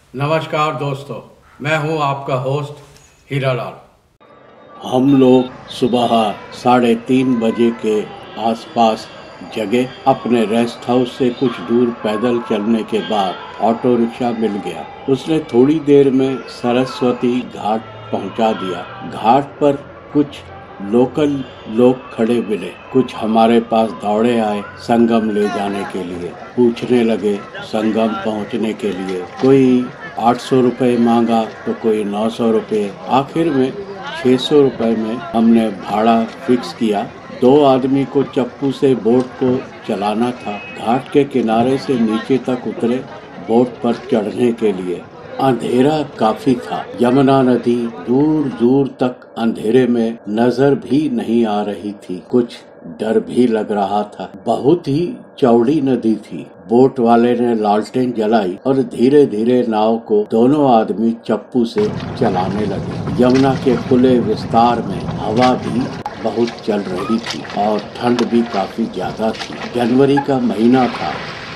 नमस्कार दोस्तों, मैं हूं आपका होस्ट हीरालाल। हम लोग सुबह 3:30 बजे के आसपास जगे। अपने रेस्ट हाउस से कुछ दूर पैदल चलने के बाद ऑटो रिक्शा मिल गया। उसने थोड़ी देर में सरस्वती घाट पहुंचा दिया। घाट पर कुछ लोकल लोग खड़े मिले। कुछ हमारे पास दौड़े आए संगम ले जाने के लिए। पूछने लगे संगम पहुंचने के लिए। कोई 800 रुपए मांगा तो कोई 900 रुपए। आखिर में 600 रुपए में हमने भाड़ा फिक्स किया। 2 आदमी को चप्पू से बोट को चलाना था। घाट के किनारे से नीचे तक उतरे बोट पर चढ़ने के लिए। अंधेरा काफी था। यमुना नदी दूर दूर तक अंधेरे में नजर भी नहीं आ रही थी। कुछ डर भी लग रहा था। बहुत ही चौड़ी नदी थी। बोट वाले ने लालटेन जलाई और धीरे धीरे नाव को दोनों आदमी चप्पू से चलाने लगे। यमुना के खुले विस्तार में हवा भी बहुत चल रही थी और ठंड भी काफी ज्यादा थी। जनवरी का महीना था।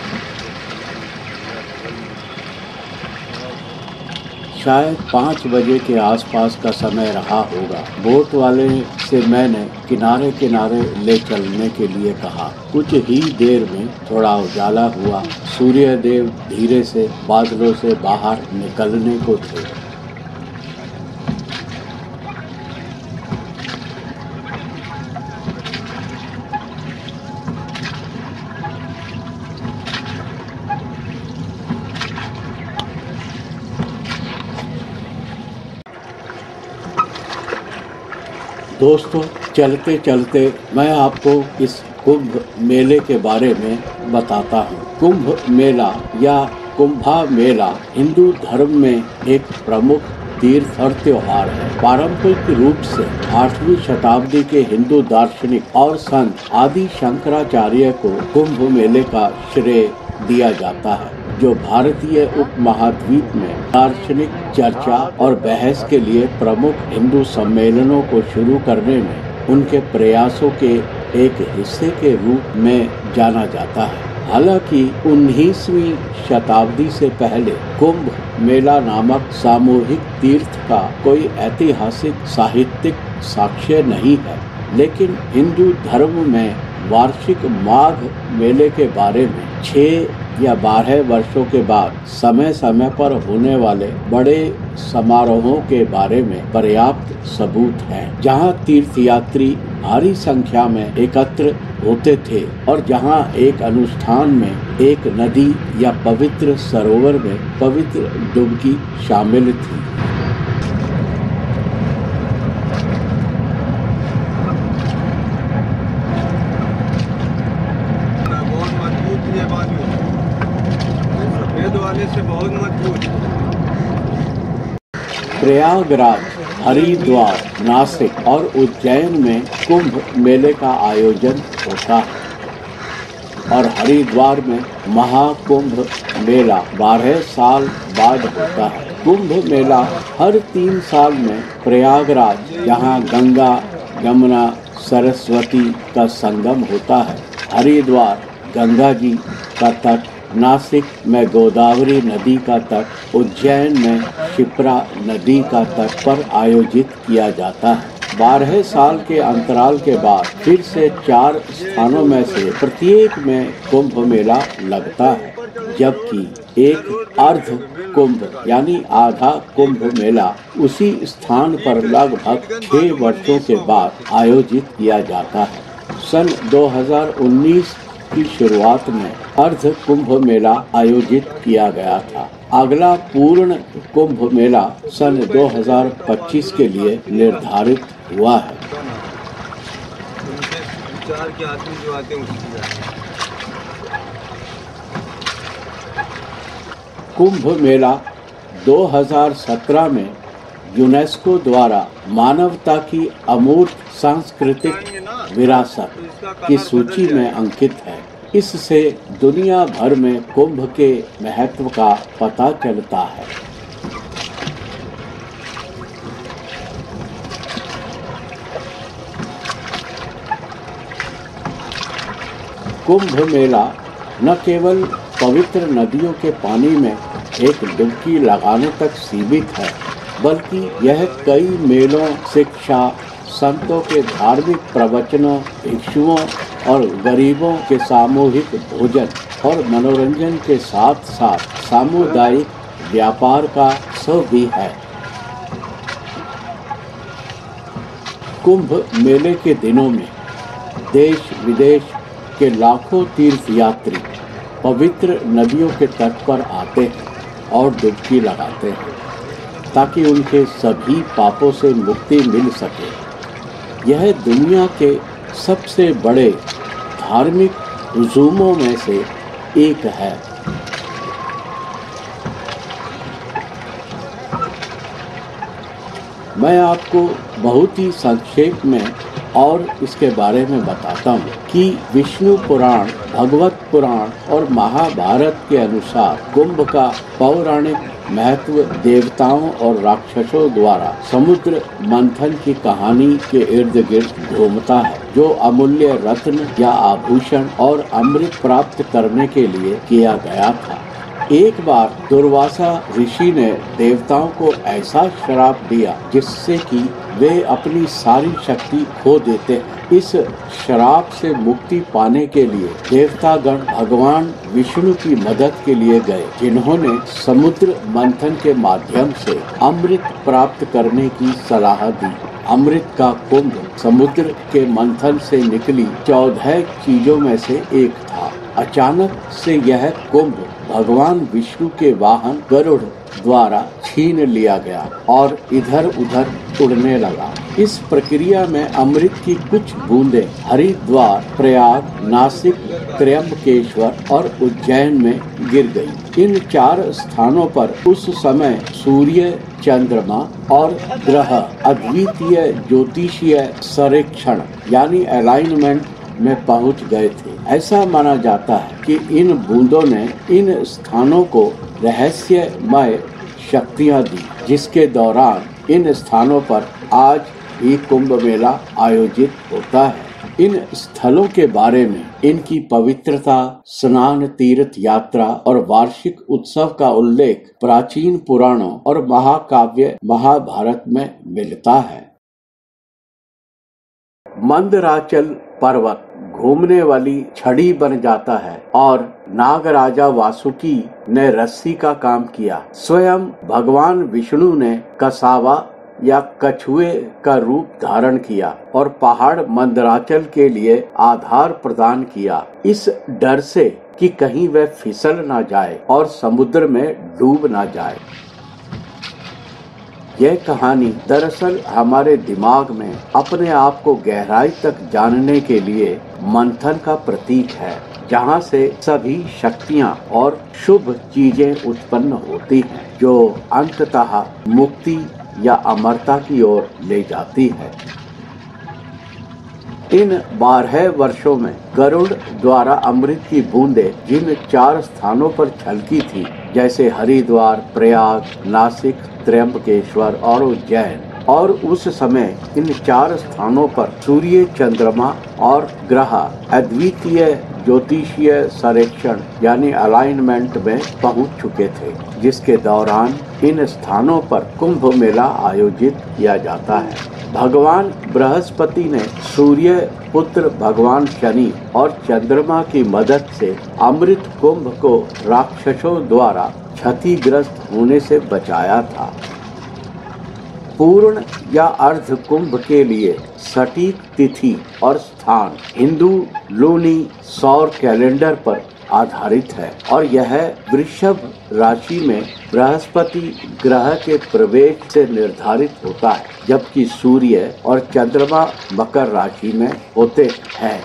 शायद 5 बजे के आसपास का समय रहा होगा। बोट वाले से मैंने किनारे किनारे ले चलने के लिए कहा। कुछ ही देर में थोड़ा उजाला हुआ। सूर्य देव धीरे से बादलों से बाहर निकलने को थे। दोस्तों, चलते चलते मैं आपको इस कुंभ मेले के बारे में बताता हूँ। कुंभ मेला या कुंभा मेला हिंदू धर्म में एक प्रमुख तीर्थ और त्योहार है। पारंपरिक रूप से 8वीं शताब्दी के हिंदू दार्शनिक और संत आदि शंकराचार्य को कुंभ मेले का श्रेय दिया जाता है, जो भारतीय उपमहाद्वीप में दार्शनिक चर्चा और बहस के लिए प्रमुख हिंदू सम्मेलनों को शुरू करने में उनके प्रयासों के एक हिस्से के रूप में जाना जाता है। हालांकि 19वीं शताब्दी से पहले कुंभ मेला नामक सामूहिक तीर्थ का कोई ऐतिहासिक साहित्यिक साक्ष्य नहीं है, लेकिन हिंदू धर्म में वार्षिक माघ मेले के बारे में 6 या 12 वर्षों के बाद समय समय पर होने वाले बड़े समारोहों के बारे में पर्याप्त सबूत हैं, जहां तीर्थयात्री भारी संख्या में एकत्र होते थे और जहां एक अनुष्ठान में एक नदी या पवित्र सरोवर में पवित्र डुबकी शामिल थी। से बहुत मजबूत। प्रयागराज, हरिद्वार, नासिक और उज्जैन में कुंभ मेले का आयोजन होता है और हरिद्वार में महाकुंभ मेला 12 साल बाद होता है। कुंभ मेला हर 3 साल में प्रयागराज, जहां गंगा, यमुना, सरस्वती का संगम होता है, हरिद्वार गंगा जी का तट, नासिक में गोदावरी नदी का तट, उज्जैन में क्षिप्रा नदी का तट पर आयोजित किया जाता है। 12 साल के अंतराल के बाद फिर से 4 स्थानों में से प्रत्येक में कुंभ मेला लगता है, जबकि एक अर्ध कुंभ यानी आधा कुंभ मेला उसी स्थान पर लगभग 6 वर्षों के बाद आयोजित किया जाता है। सन 2019 की शुरुआत में अर्ध कुंभ मेला आयोजित किया गया था। अगला पूर्ण कुंभ मेला सन 2025 के लिए निर्धारित हुआ है। कुंभ मेला 2017 में यूनेस्को द्वारा मानवता की अमूर्त सांस्कृतिक विरासत की सूची में अंकित है। इससे दुनिया भर में कुंभ के महत्व का पता चलता है। कुंभ मेला न केवल पवित्र नदियों के पानी में एक डुबकी लगाने तक सीमित है, बल्कि यह कई मेलों, शिक्षा, संतों के धार्मिक प्रवचनों, भिक्षुओं और गरीबों के सामूहिक भोजन और मनोरंजन के साथ साथ सामुदायिक व्यापार का उत्सव भी है। कुंभ मेले के दिनों में देश विदेश के लाखों तीर्थयात्री पवित्र नदियों के तट पर आते हैं और डुबकी लगाते हैं ताकि उनके सभी पापों से मुक्ति मिल सके। यह दुनिया के सबसे बड़े धार्मिक हुजूमों में से एक है। मैं आपको बहुत ही संक्षेप में और इसके बारे में बताता हूँ कि विष्णु पुराण, भगवत पुराण और महाभारत के अनुसार कुंभ का पौराणिक महत्व देवताओं और राक्षसों द्वारा समुद्र मंथन की कहानी के इर्द गिर्द घूमता है, जो अमूल्य रत्न या आभूषण और अमृत प्राप्त करने के लिए किया गया था। एक बार दुर्वासा ऋषि ने देवताओं को ऐसा श्राप दिया जिससे कि वे अपनी सारी शक्ति खो देते हैं। इस श्राप से मुक्ति पाने के लिए देवतागण भगवान विष्णु की मदद के लिए गए, जिन्होंने समुद्र मंथन के माध्यम से अमृत प्राप्त करने की सलाह दी। अमृत का कुंभ समुद्र के मंथन से निकली 14 चीजों में से एक था। अचानक से यह कुंभ भगवान विष्णु के वाहन गरुड़ द्वारा छीन लिया गया और इधर उधर उड़ने लगा। इस प्रक्रिया में अमृत की कुछ बूंदें हरिद्वार, प्रयाग, नासिक, त्र्यंबकेश्वर और उज्जैन में गिर गई। इन 4 स्थानों पर उस समय सूर्य, चंद्रमा और ग्रह अद्वितीय ज्योतिषीय संरेक्षण यानी अलाइनमेंट में पहुंच गए थे। ऐसा माना जाता है कि इन बूंदों ने इन स्थानों को रहस्यमय शक्तियां दी, जिसके दौरान इन स्थानों पर आज भी कुंभ मेला आयोजित होता है। इन स्थलों के बारे में इनकी पवित्रता, स्नान, तीर्थ यात्रा और वार्षिक उत्सव का उल्लेख प्राचीन पुराणों और महाकाव्य महाभारत में मिलता है। मंदराचल पर्वत घूमने वाली छड़ी बन जाता है और नागराजा वासुकी ने रस्सी का काम किया। स्वयं भगवान विष्णु ने कसावा या कछुए का रूप धारण किया और पहाड़ मंदराचल के लिए आधार प्रदान किया, इस डर से कि कहीं वह फिसल ना जाए और समुद्र में डूब ना जाए। यह कहानी दरअसल हमारे दिमाग में अपने आप को गहराई तक जानने के लिए मंथन का प्रतीक है, जहाँ से सभी शक्तियाँ और शुभ चीजें उत्पन्न होती हैं, जो अंततः मुक्ति या अमरता की ओर ले जाती है। इन 12 वर्षों में गरुड़ द्वारा अमृत की बूंदें जिन 4 स्थानों पर छलकी थी, जैसे हरिद्वार, प्रयाग, नासिक, त्र्यंबकेश्वर और उज्जैन, और उस समय इन 4 स्थानों पर सूर्य, चंद्रमा और ग्रह अद्वितीय ज्योतिषीय संरेक्षण यानी अलाइनमेंट में पहुंच चुके थे, जिसके दौरान इन स्थानों पर कुंभ मेला आयोजित किया जाता है। भगवान बृहस्पति ने सूर्य पुत्र भगवान शनि और चंद्रमा की मदद से अमृत कुंभ को राक्षसों द्वारा क्षतिग्रस्त होने से बचाया था। पूर्ण या अर्ध कुंभ के लिए सटीक तिथि और स्थान हिंदू लूनी सौर कैलेंडर पर आधारित है और यह वृषभ राशि में बृहस्पति ग्रह के प्रवेश से निर्धारित होता है, जबकि सूर्य और चंद्रमा मकर राशि में होते हैं।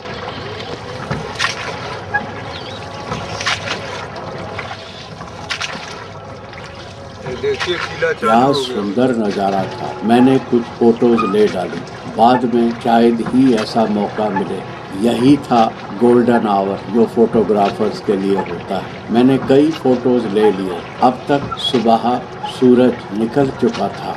क्या सुंदर नज़ारा था। मैंने कुछ फोटोज ले डाली, बाद में शायद ही ऐसा मौका मिले। यही था गोल्डन आवर जो फोटोग्राफर्स के लिए होता है। मैंने कई फोटोज ले लिए। अब तक सुबह सूरज निकल चुका था।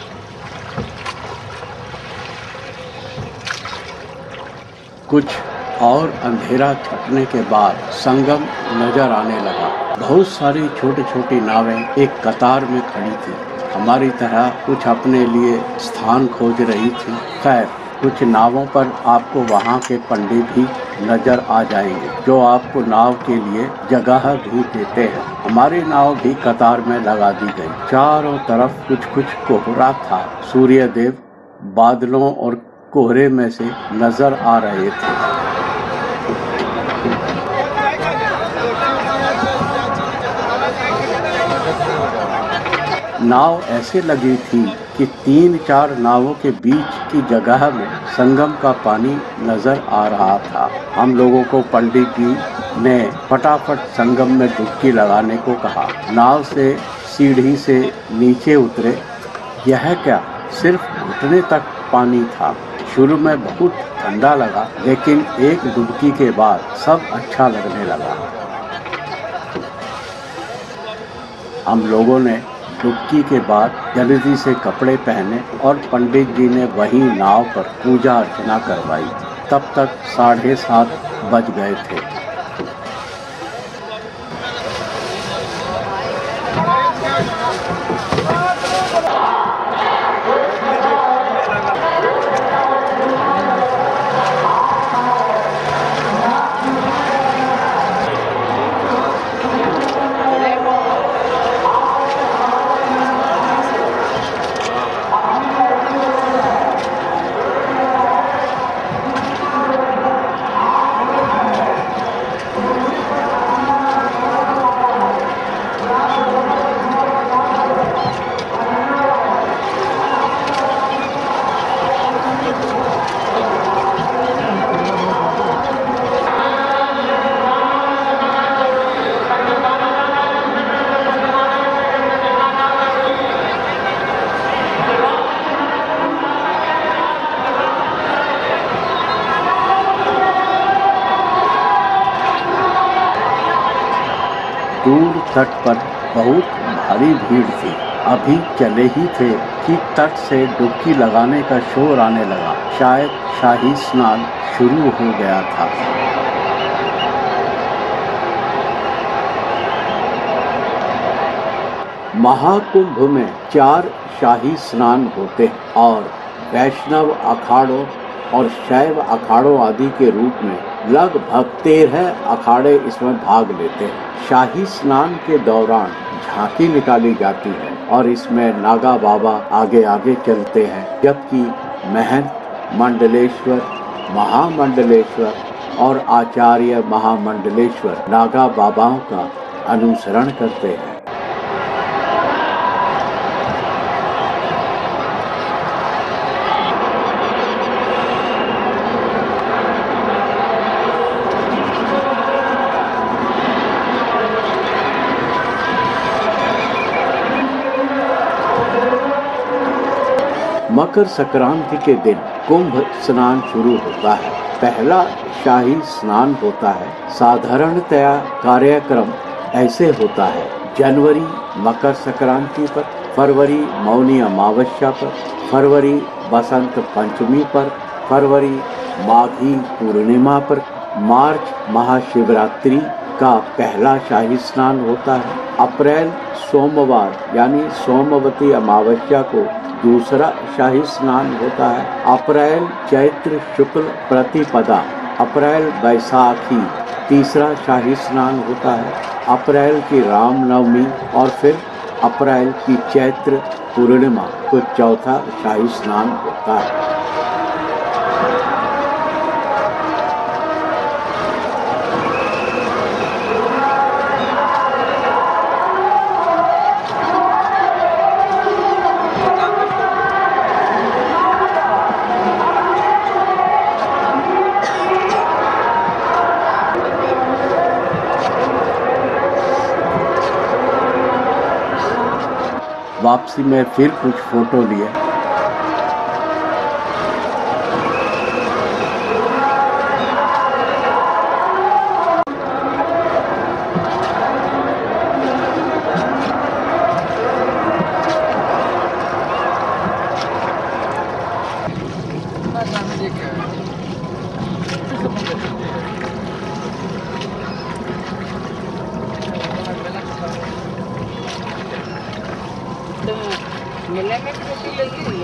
कुछ और अंधेरा छटने के बाद संगम नजर आने लगा। बहुत सारी छोटी छोटी नावें एक कतार में खड़ी थी। हमारी तरह कुछ अपने लिए स्थान खोज रही थी। खैर, कुछ नावों पर आपको वहाँ के पंडित भी नजर आ जाएंगे जो आपको नाव के लिए जगह भी देते हैं। हमारी नाव भी कतार में लगा दी गई। चारों तरफ कुछ कुछ कोहरा था। सूर्यदेव बादलों और कोहरे में से नजर आ रहे थे। नाव ऐसे लगी थी कि 3-4 नावों के बीच की जगह में संगम का पानी नजर आ रहा था। हम लोगों को पंडित जी ने फटाफट संगम में डुबकी लगाने को कहा। नाव से सीढ़ी से नीचे उतरे। यह क्या, सिर्फ घुटने तक पानी था। शुरू में बहुत ठंडा लगा, लेकिन एक डुबकी के बाद सब अच्छा लगने लगा। हम लोगों ने डुबकी के बाद जल्दी से कपड़े पहने और पंडित जी ने वही नाव पर पूजा अर्चना करवाई। तब तक 7:30 बज गए थे। दूर तट पर बहुत भारी भीड़ थी। अभी चले ही थे कि तट से डुबकी लगाने का शोर आने लगा। शायद शाही स्नान शुरू हो गया था। महाकुंभ में 4 शाही स्नान होते हैं और वैष्णव अखाड़ों और शैव अखाड़ों आदि के रूप में लगभग 13 अखाड़े इसमें भाग लेते हैं। शाही स्नान के दौरान झांकी निकाली जाती है और इसमें नागा बाबा आगे आगे चलते हैं, जबकि महंत मंडलेश्वर, महामंडलेश्वर और आचार्य महामंडलेश्वर नागा बाबाओं का अनुसरण करते हैं। मकर संक्रांति के दिन कुंभ स्नान शुरू होता है। पहला शाही स्नान होता है। साधारणतया कार्यक्रम ऐसे होता है: जनवरी मकर संक्रांति पर, फरवरी मौनी अमावस्या पर, फरवरी बसंत पंचमी पर, फरवरी माघी पूर्णिमा पर, मार्च महाशिवरात्रि का पहला शाही स्नान होता है। अप्रैल सोमवार यानी सोमवती अमावस्या को दूसरा शाही स्नान होता है। अप्रैल चैत्र शुक्ल प्रतिपदा, अप्रैल बैसाखी तीसरा शाही स्नान होता है। अप्रैल की रामनवमी और फिर अप्रैल की चैत्र पूर्णिमा को चौथा शाही स्नान होता है। वापसी में फिर कुछ फोटो लिए। तुम मिले में छुट्टी लगी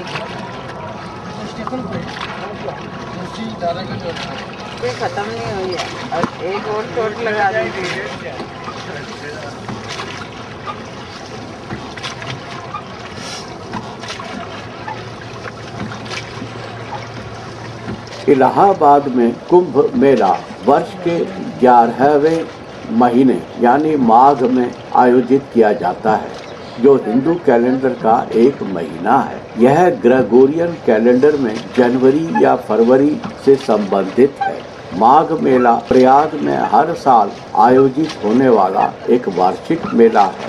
ये खत्म नहीं हुई है और एक और चोट लगा दी। इलाहाबाद में कुंभ मेला वर्ष के 11वें महीने यानी माघ में आयोजित किया जाता है, जो हिंदू कैलेंडर का एक महीना है। यह ग्रेगोरियन कैलेंडर में जनवरी या फरवरी से संबंधित है। माघ मेला प्रयाग में हर साल आयोजित होने वाला एक वार्षिक मेला है।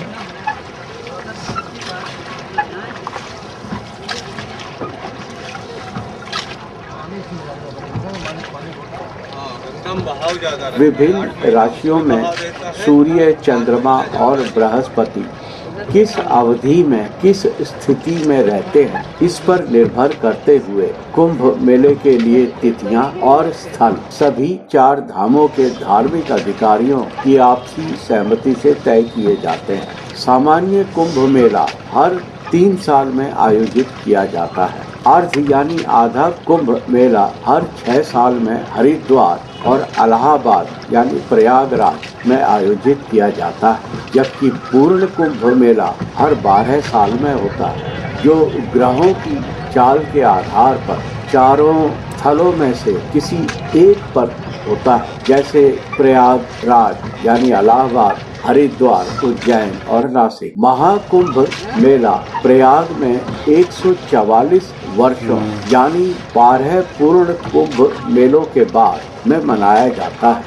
विभिन्न राशियों में सूर्य, चंद्रमा और बृहस्पति किस अवधि में किस स्थिति में रहते हैं, इस पर निर्भर करते हुए कुंभ मेले के लिए तिथियां और स्थल सभी 4 धामों के धार्मिक अधिकारियों की आपसी सहमति से तय किए जाते हैं। सामान्य कुंभ मेला हर 3 साल में आयोजित किया जाता है। अर्ध यानी आधा कुंभ मेला हर 6 साल में हरिद्वार और इलाहाबाद यानी प्रयागराज में आयोजित किया जाता है, जबकि पूर्ण कुंभ मेला हर 12 साल में होता है, जो ग्रहों की चाल के आधार पर चारों स्थलों में से किसी एक पर होता है, जैसे प्रयागराज यानी इलाहाबाद, हरिद्वार, उज्जैन और नासिक। महाकुंभ मेला प्रयाग में 144 वर्षों यानी 12 पूर्ण कुंभ मेलों के बाद में मनाया जाता है।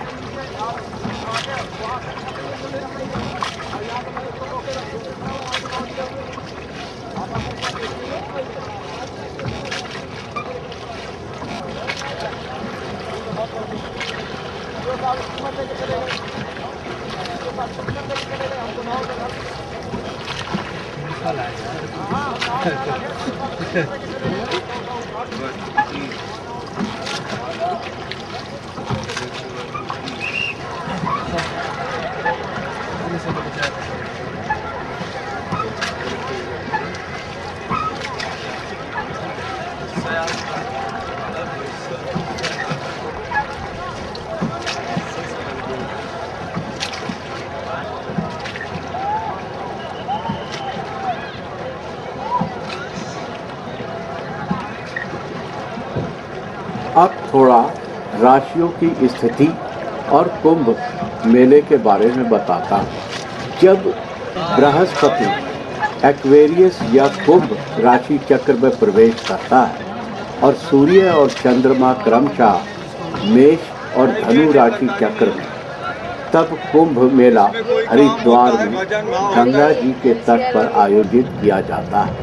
अब थोड़ा राशियों की स्थिति और कुंभ मेले के बारे में बताता हूँ। जब बृहस्पति एक्वेरियस या कुंभ राशि चक्र में प्रवेश करता है और सूर्य और चंद्रमा क्रमशः मेष और धनु राशि चक्र में, तब कुंभ मेला हरिद्वार में गंगा जी के तट पर आयोजित किया जाता है।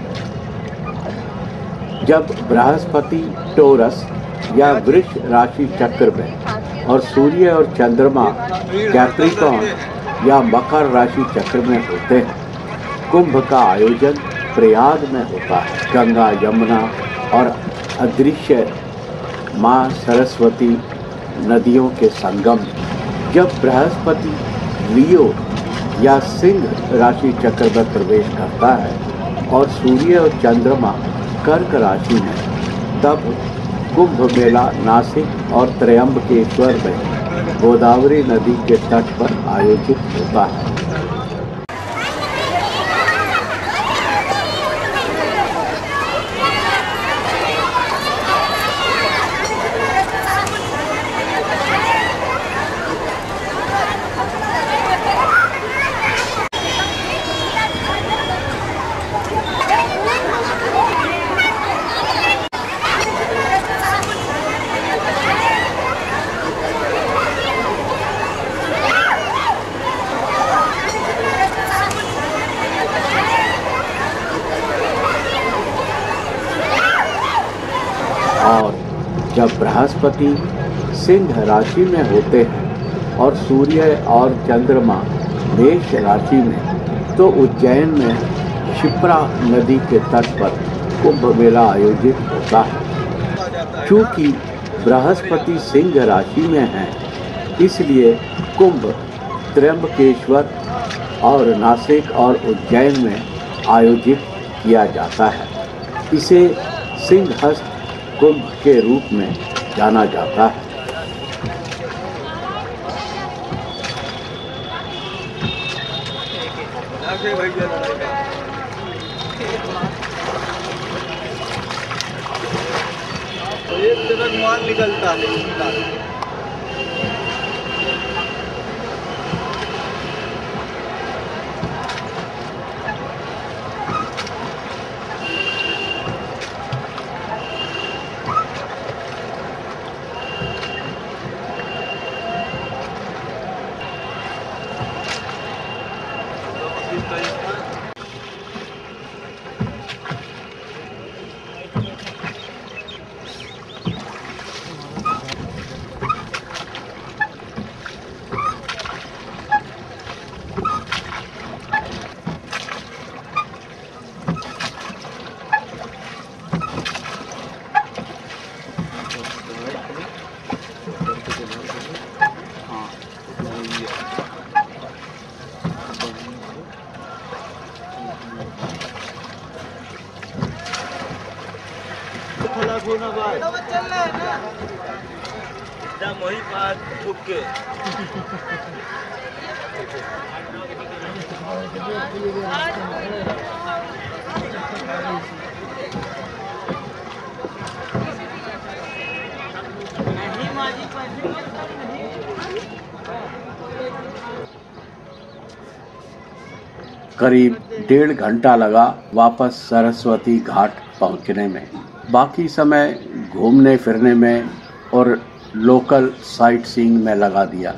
जब बृहस्पति टोरस या वृष राशि चक्र में और सूर्य और चंद्रमा कैप्रिकॉर्न या मकर राशि चक्र में होते हैं, कुंभ का आयोजन प्रयाग में होता है। गंगा, यमुना और अदृश्य माँ सरस्वती नदियों के संगम। जब बृहस्पति लियो या सिंह राशि चक्र में प्रवेश करता है और सूर्य और चंद्रमा कर्क राशि में, तब कुंभ मेला नासिक और त्र्यंबकेश्वर में गोदावरी नदी के तट पर आयोजित होता है। और जब बृहस्पति सिंह राशि में होते हैं और सूर्य और चंद्रमा मेष राशि में, तो उज्जैन में क्षिप्रा नदी के तट पर कुंभ मेला आयोजित होता है। चूँकि बृहस्पति सिंह राशि में है, इसलिए कुंभ त्र्यंबकेश्वर और नासिक और उज्जैन में आयोजित किया जाता है। इसे सिंहस्थ कुंभ के रूप में जाना जाता है। एक तरफ माल निकलता है। वही बात के करीब 1.5 घंटा लगा वापस सरस्वती घाट पहुंचने में। बाकी समय घूमने फिरने में और लोकल साइट सीइंग में लगा दिया।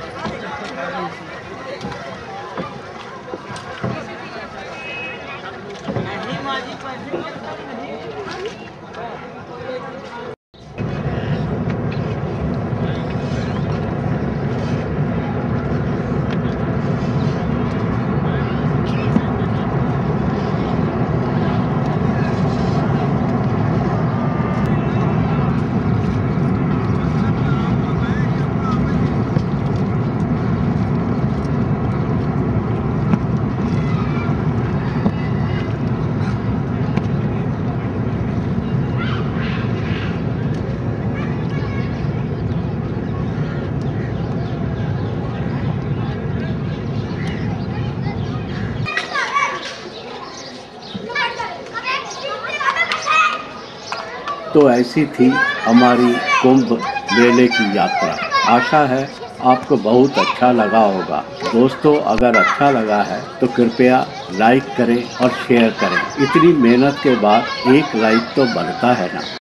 तो ऐसी थी हमारी कुंभ मेले की यात्रा। आशा है आपको बहुत अच्छा लगा होगा। दोस्तों, अगर अच्छा लगा है तो कृपया लाइक करें और शेयर करें। इतनी मेहनत के बाद एक लाइक तो बनता है ना।